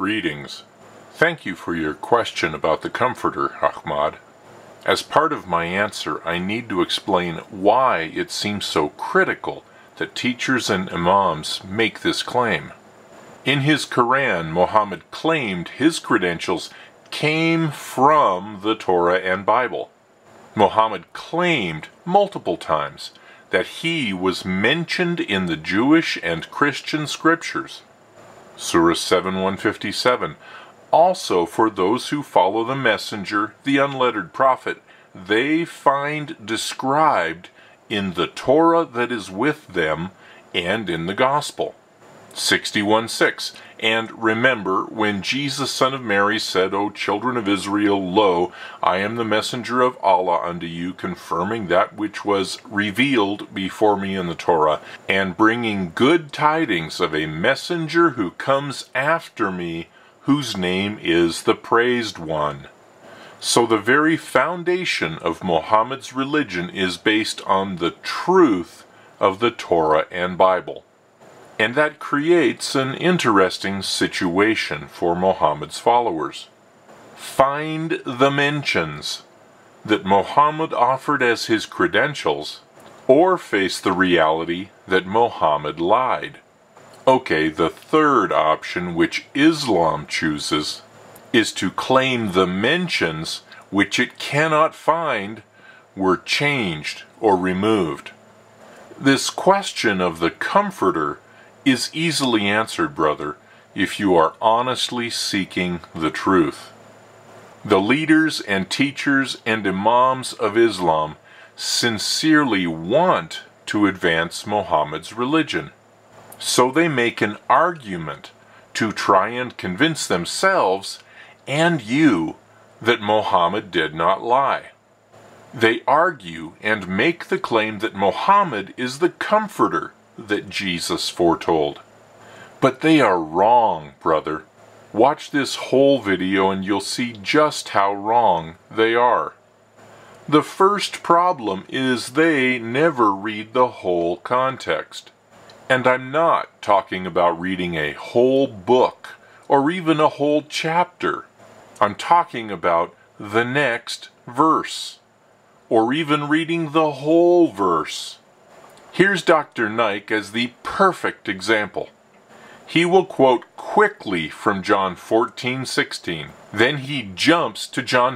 Greetings. Thank you for your question about the Comforter, Ahmad. As part of my answer, I need to explain why it seems so critical that teachers and imams make this claim. In his Quran, Muhammad claimed his credentials came from the Torah and Bible. Muhammad claimed multiple times that he was mentioned in the Jewish and Christian scriptures. Surah 7:157. Also, for those who follow the messenger, the unlettered prophet, they find described in the Torah that is with them and in the Gospel. 61:6. And remember, when Jesus, son of Mary, said, O children of Israel, lo, I am the messenger of Allah unto you, confirming that which was revealed before me in the Torah, and bringing good tidings of a messenger who comes after me, whose name is the Praised One. So the very foundation of Muhammad's religion is based on the truth of the Torah and Bible. And that creates an interesting situation for Muhammad's followers. Find the mentions that Muhammad offered as his credentials, or face the reality that Muhammad lied. Okay, the third option, which Islam chooses, is to claim the mentions which it cannot find were changed or removed. This question of the Comforter is easily answered, brother, if you are honestly seeking the truth. The leaders and teachers and imams of Islam sincerely want to advance Muhammad's religion. So they make an argument to try and convince themselves and you that Muhammad did not lie. They argue and make the claim that Muhammad is the Comforter that Jesus foretold. But they are wrong, brother. Watch this whole video and you'll see just how wrong they are. The first problem is they never read the whole context. And I'm not talking about reading a whole book or even a whole chapter. I'm talking about the next verse, or even reading the whole verse. Here's Dr. Nike as the perfect example. He will quote quickly from John 14:16. Then he jumps to John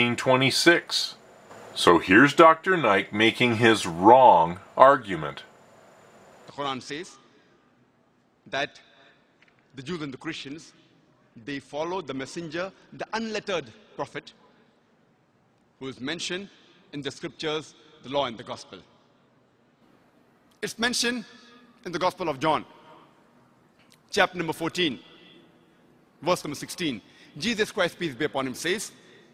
15:26. So here's Dr. Nike making his wrong argument. The Quran says that the Jews and the Christians, they follow the messenger, the unlettered prophet, who is mentioned in the scriptures, the law and the gospel. It's mentioned in the Gospel of John, chapter number 14, verse number 16. Jesus Christ, peace be upon him, says,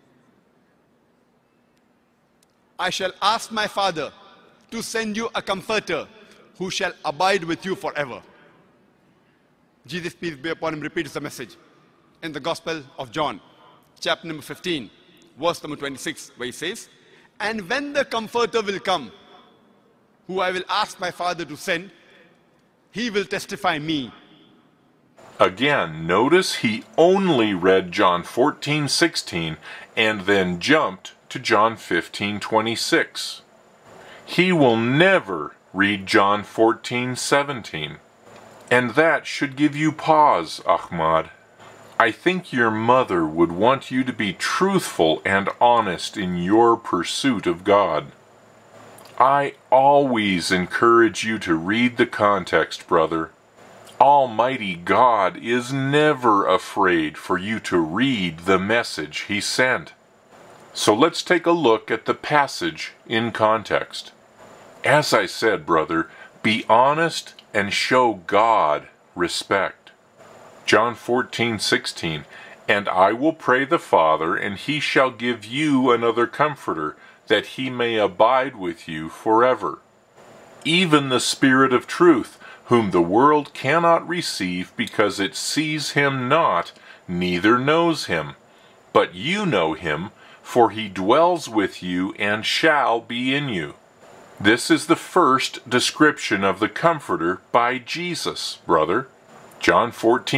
I shall ask my Father to send you a comforter who shall abide with you forever. Jesus, peace be upon him, repeats the message in the Gospel of John, chapter number 15, verse number 26, where he says, and when the comforter will come, who I will ask my Father to send, he will testify me. Again, notice he only read John 14:16 and then jumped to John 15:26. He will never read John 14:17. And that should give you pause, Ahmad. I think your mother would want you to be truthful and honest in your pursuit of God. I always encourage you to read the context, brother. Almighty God is never afraid for you to read the message He sent. So let's take a look at the passage in context. As I said, brother, be honest and show God respect. John 14:16, and I will pray the Father, and He shall give you another Comforter, that He may abide with you forever. Even the Spirit of truth, whom the world cannot receive because it sees Him not, neither knows Him. But you know Him, for He dwells with you and shall be in you. This is the first description of the Comforter by Jesus, brother. John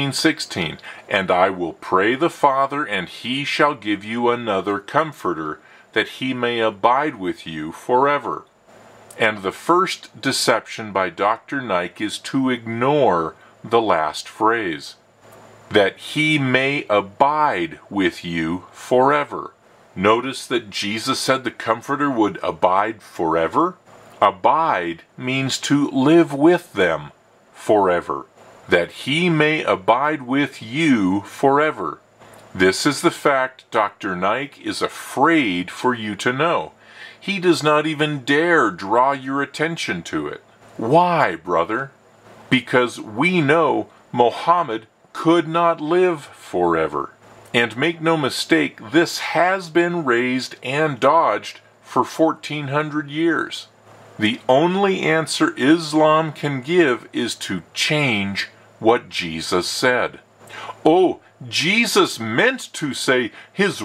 14:16, and I will pray the Father, and he shall give you another Comforter, that he may abide with you forever. And the first deception by Dr. Nike is to ignore the last phrase, that he may abide with you forever. Notice that Jesus said the Comforter would abide forever. Abide means to live with them forever. That he may abide with you forever. This is the fact Dr. Nike is afraid for you to know. He does not even dare draw your attention to it. Why, brother? Because we know Mohammed could not live forever. And make no mistake, this has been raised and dodged for 1400 years. The only answer Islam can give is to change what Jesus said. Oh, Jesus meant to say his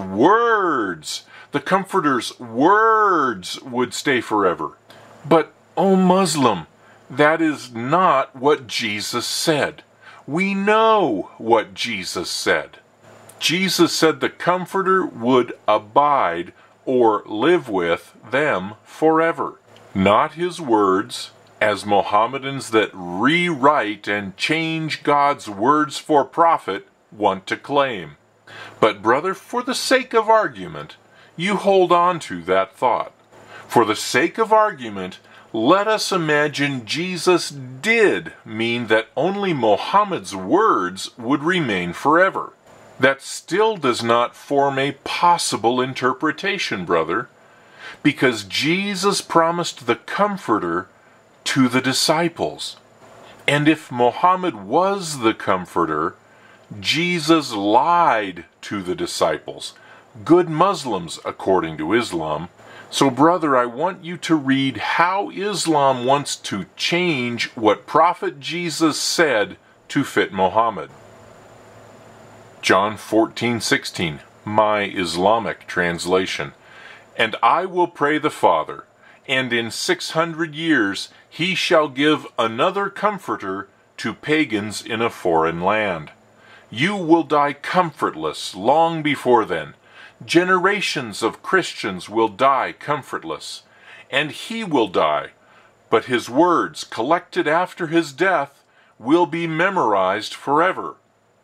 words, the Comforter's words, would stay forever. But, oh Muslim, that is not what Jesus said. We know what Jesus said. Jesus said the Comforter would abide or live with them forever. Not his words, as Mohammedans that rewrite and change God's words for profit want to claim. But brother, for the sake of argument, you hold on to that thought. For the sake of argument, let us imagine Jesus did mean that only Mohammed's words would remain forever. That still does not form a possible interpretation, brother, because Jesus promised the Comforter to the disciples. And if Mohammed was the Comforter, Jesus lied to the disciples, good Muslims according to Islam. So brother, I want you to read how Islam wants to change what Prophet Jesus said to fit Mohammed. John 14:16, my Islamic translation. And I will pray the Father, and in 600 years he shall give another Comforter to pagans in a foreign land. You will die comfortless long before then. Generations of Christians will die comfortless, and he will die, but his words, collected after his death, will be memorized forever.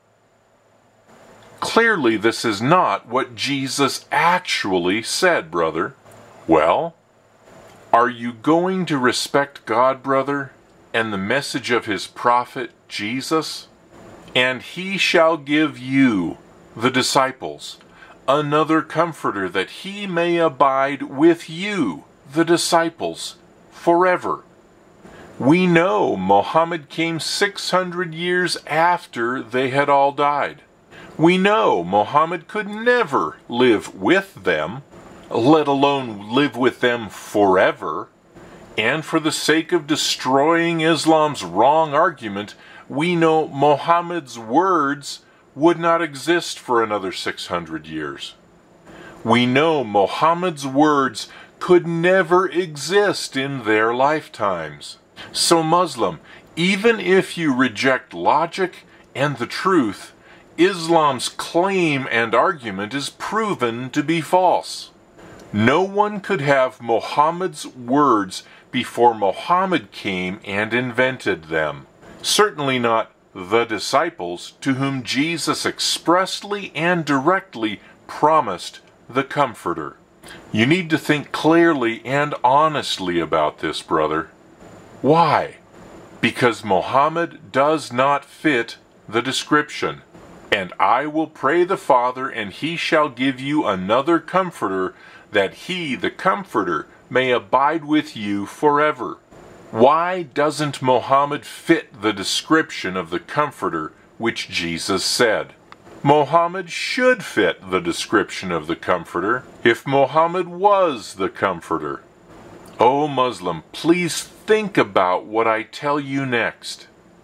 Clearly, this is not what Jesus actually said, brother. Well, are you going to respect God, brother, and the message of his prophet, Jesus? And he shall give you, the disciples, another Comforter, that he may abide with you, the disciples, forever. We know Mohammed came 600 years after they had all died. We know Mohammed could never live with them, let alone live with them forever. And for the sake of destroying Islam's wrong argument, we know Mohammed's words would not exist for another 600 years. We know Mohammed's words could never exist in their lifetimes. So Muslim, even if you reject logic and the truth, Islam's claim and argument is proven to be false. No one could have Mohammed's words before Mohammed came and invented them. Certainly not the disciples, to whom Jesus expressly and directly promised the Comforter. You need to think clearly and honestly about this, brother. Why? Because Mohammed does not fit the description. And I will pray the Father, and he shall give you another Comforter, that he, the Comforter, may abide with you forever. Why doesn't Mohammed fit the description of the Comforter which Jesus said? Mohammed should fit the description of the Comforter if Mohammed was the Comforter. O Muslim, please think about what I tell you next.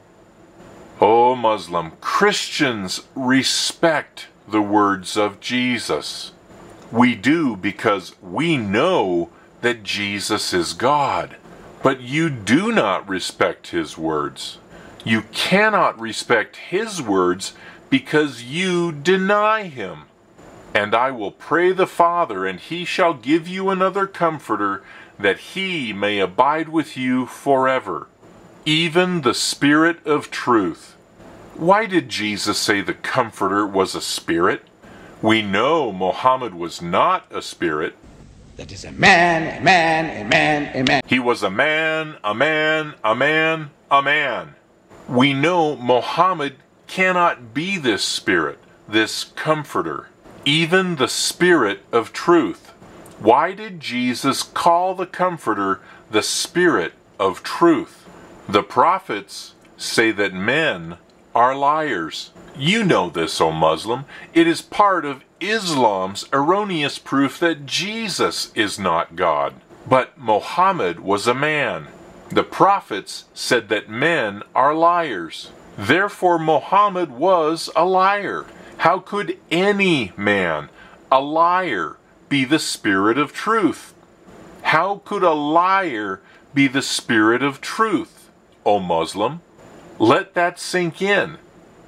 O Muslim, Christians respect the words of Jesus. We do because we know that Jesus is God. But you do not respect his words. You cannot respect his words because you deny him. And I will pray the Father, and he shall give you another Comforter, that he may abide with you forever, even the Spirit of truth. Why did Jesus say the Comforter was a spirit? We know Mohammed was not a spirit. That is a man, a man, a man, a man. He was a man, a man, a man, a man. We know Mohammed cannot be this spirit, this Comforter, even the Spirit of truth. Why did Jesus call the Comforter the Spirit of truth? The prophets say that men are liars. You know this, O Muslim. It is part of Islam's erroneous proof that Jesus is not God. But Mohammed was a man. The prophets said that men are liars. Therefore Mohammed was a liar. How could any man, a liar, be the Spirit of truth? How could a liar be the Spirit of truth, O Muslim? Let that sink in.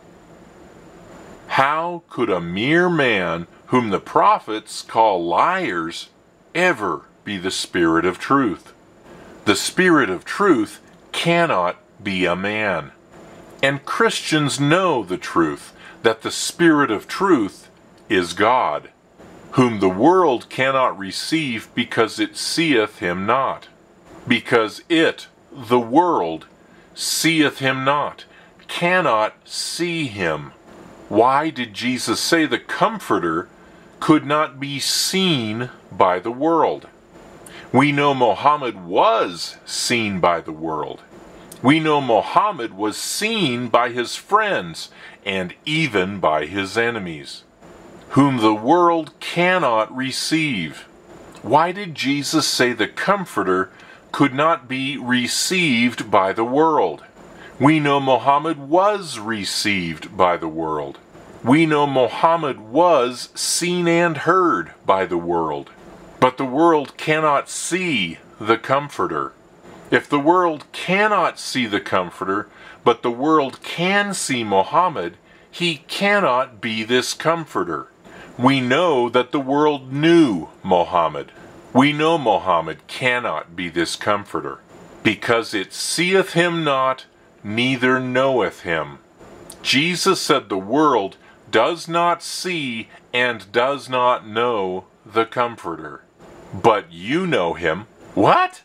How could a mere man, whom the prophets call liars, ever be the Spirit of truth? The Spirit of truth cannot be a man. And Christians know the truth, that the Spirit of truth is God, whom the world cannot receive because it seeth him not. Because it, the world, seeth him not, cannot see him. Why did Jesus say the Comforter could not be seen by the world? We know Mohammed was seen by the world. We know Mohammed was seen by his friends and even by his enemies, whom the world cannot receive. Why did Jesus say the Comforter could not be received by the world? We know Mohammed was received by the world. We know Mohammed was seen and heard by the world. But the world cannot see the Comforter. If the world cannot see the Comforter, but the world can see Mohammed, he cannot be this Comforter. We know that the world knew Mohammed. We know Mohammed cannot be this Comforter, because it seeth him not, neither knoweth him. Jesus said the world does not see and does not know the Comforter. But you know him. What?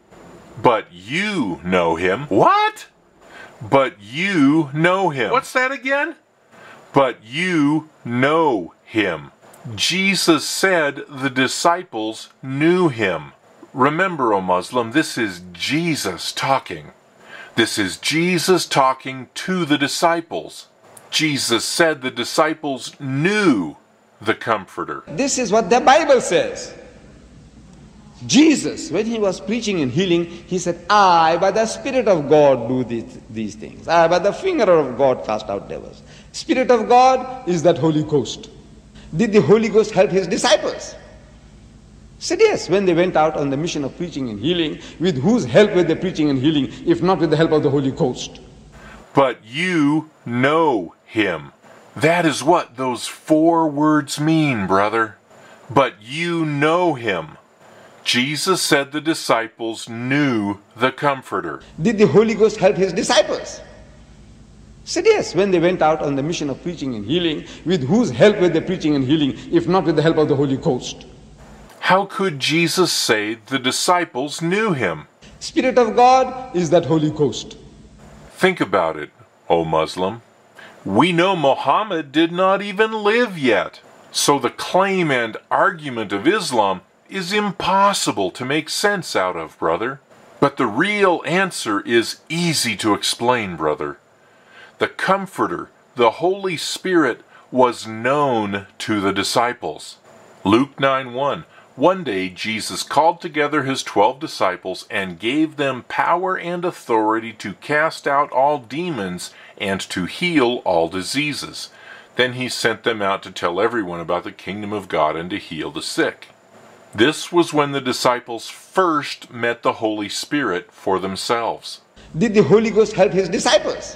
But you know him. What? But you know him. What's that again? But you know him. Jesus said the disciples knew him. Remember, O Muslim, this is Jesus talking. This is Jesus talking to the disciples. Jesus said the disciples knew the Comforter. This is what the Bible says. Jesus, when he was preaching and healing, he said, I, by the Spirit of God, do these things. I, by the finger of God, cast out devils. Spirit of God is that Holy Ghost. Did the Holy Ghost help his disciples? Said yes, when they went out on the mission of preaching and healing. With whose help were they preaching and healing, if not with the help of the Holy Ghost? But you know him. That is what those 4 words mean, brother. But you know him. Jesus said the disciples knew the Comforter. Did the Holy Ghost help his disciples? Said yes, when they went out on the mission of preaching and healing. With whose help were they preaching and healing, if not with the help of the Holy Ghost? How could Jesus say the disciples knew him? Spirit of God is that Holy Ghost. Think about it, O Muslim. We know Mohammed did not even live yet. So the claim and argument of Islam is impossible to make sense out of, brother. But the real answer is easy to explain, brother. The Comforter, the Holy Spirit, was known to the disciples. Luke 9:1. One day Jesus called together his 12 disciples and gave them power and authority to cast out all demons and to heal all diseases. Then he sent them out to tell everyone about the kingdom of God and to heal the sick. This was when the disciples first met the Holy Spirit for themselves. Did the Holy Ghost help his disciples?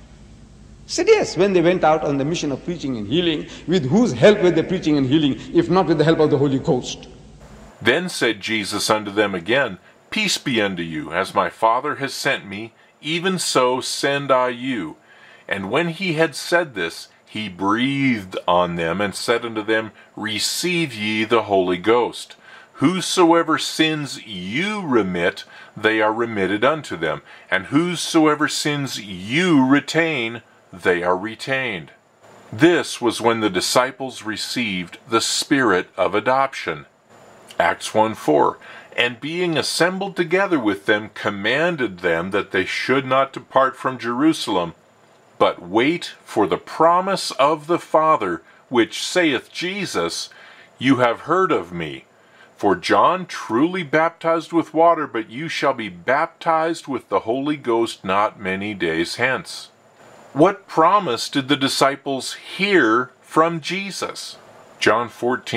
Said yes, when they went out on the mission of preaching and healing. With whose help were they preaching and healing, if not with the help of the Holy Ghost? Then said Jesus unto them again, Peace be unto you, as my Father has sent me, even so send I you. And when he had said this, he breathed on them, and said unto them, Receive ye the Holy Ghost. Whosoever sins you remit, they are remitted unto them. And whosoever sins you retain, they are retained. This was when the disciples received the Spirit of adoption. Acts 1:4. And being assembled together with them, commanded them that they should not depart from Jerusalem, but wait for the promise of the Father, which saith Jesus, You have heard of me. For John truly baptized with water, but you shall be baptized with the Holy Ghost not many days hence. What promise did the disciples hear from Jesus? John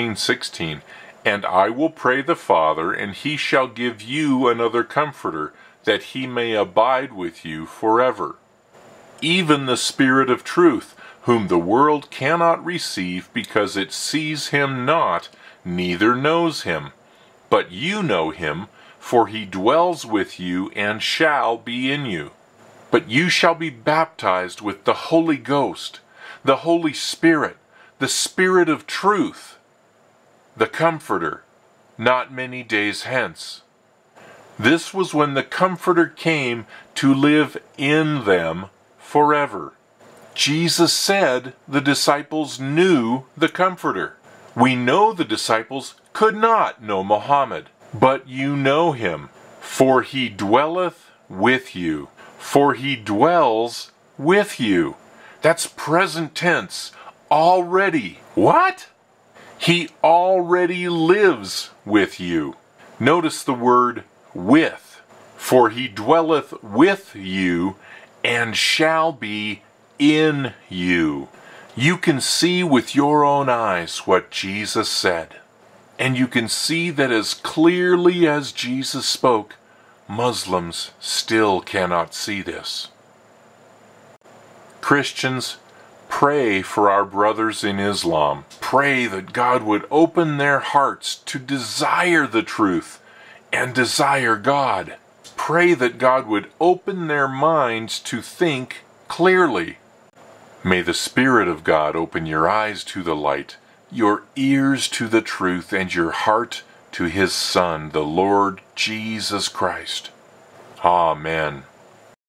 14:16. And I will pray the Father, and he shall give you another Comforter, that he may abide with you forever. Even the Spirit of truth, whom the world cannot receive, because it sees him not, neither knows him. But you know him, for he dwells with you and shall be in you. But you shall be baptized with the Holy Ghost, the Holy Spirit, the Spirit of truth, the Comforter, not many days hence. This was when the Comforter came to live in them forever. Jesus said the disciples knew the Comforter. We know the disciples could not know Mohammed, but you know him, for he dwelleth with you. For he dwells with you. That's present tense. Already. What? He already lives with you. Notice the word with. For he dwelleth with you and shall be in you. You can see with your own eyes what Jesus said. And you can see that as clearly as Jesus spoke, Muslims still cannot see this. Christians, pray for our brothers in Islam. Pray that God would open their hearts to desire the truth and desire God. Pray that God would open their minds to think clearly. May the Spirit of God open your eyes to the light, your ears to the truth, and your heart to His Son, the Lord Jesus Christ. Amen.